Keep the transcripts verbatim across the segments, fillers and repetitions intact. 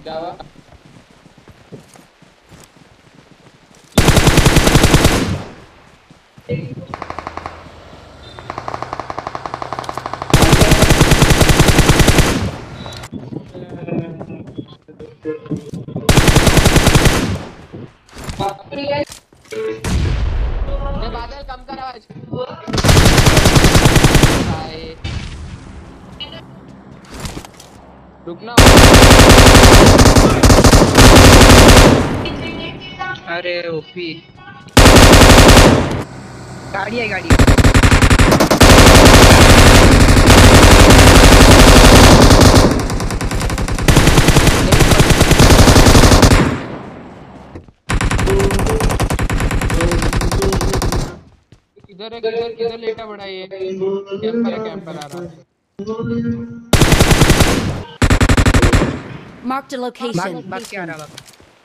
क्या हुआ? ये बादल कम कर आवाज भाई। रुकना। अरे ओपी गाड़ी है गाड़ी इधर है, किधर किधर लेटा बड़ा ये कैंपर है, कैंपर आ रहा है। Marked a location. भाग के आ रहा है।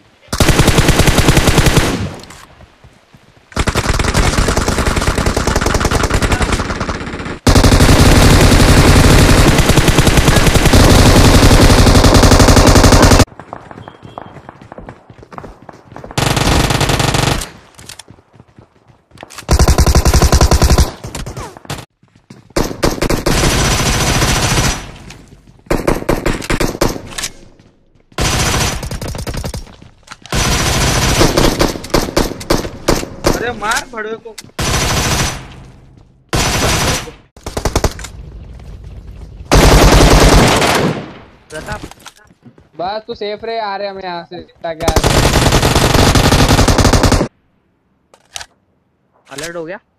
अरे मार भड़वे को। प्रताप बस तू सेफ रहे, आ रहे हम यहाँ से ताकि अलर्ट हो गया।